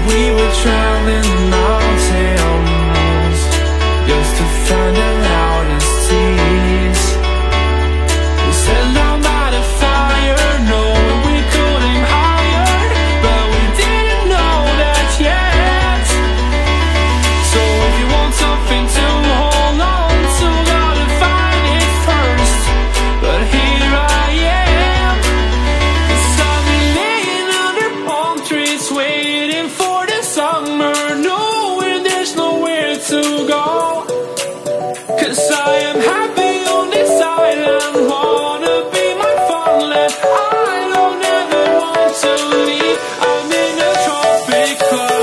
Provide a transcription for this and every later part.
We were traveling the mountains just to find the loudest tears. We set down by the fire, knowing we could aim higher, but we didn't know that yet. So if you want something to hold on to, gotta find it first. But here I am, 'cause I've been laying under palm trees, waiting for the summer, knowing there's nowhere to go. 'Cause I am happy on this island, wanna be my farmland. I don't ever want to leave, I'm in a tropic club.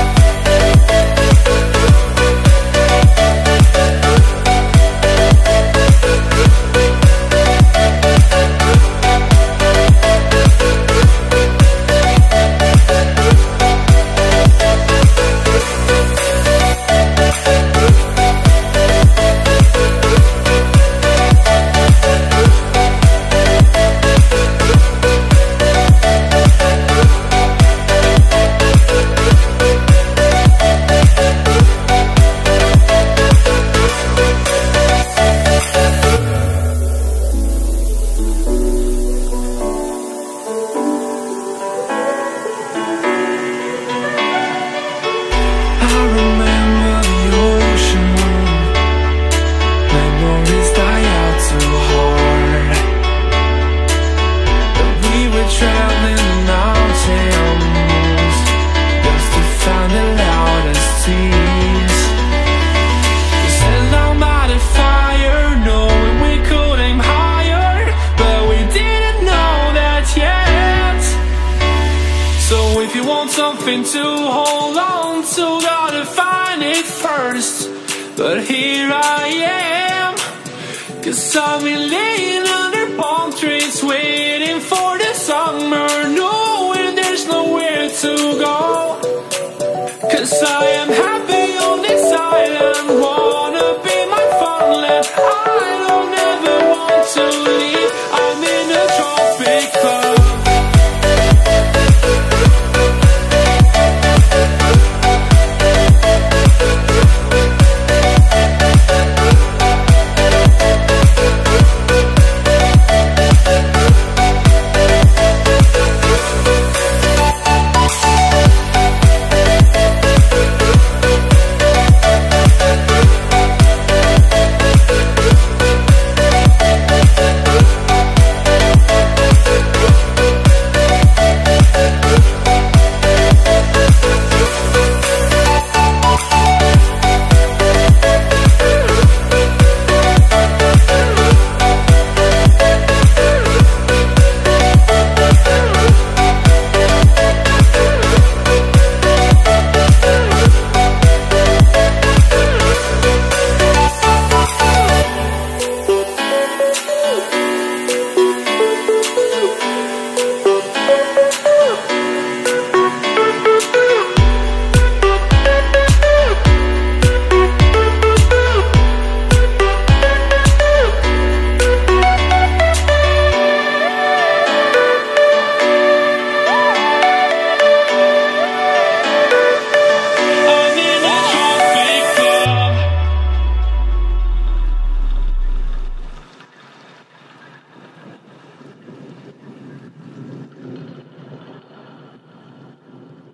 Traveling the mountains just to find the loudest tears. We sat down by the fire, knowing we could aim higher, but we didn't know that yet. So if you want something to hold on to, gotta find it first. But here I am, 'cause I've been laying under palm trees, waiting for the summer. No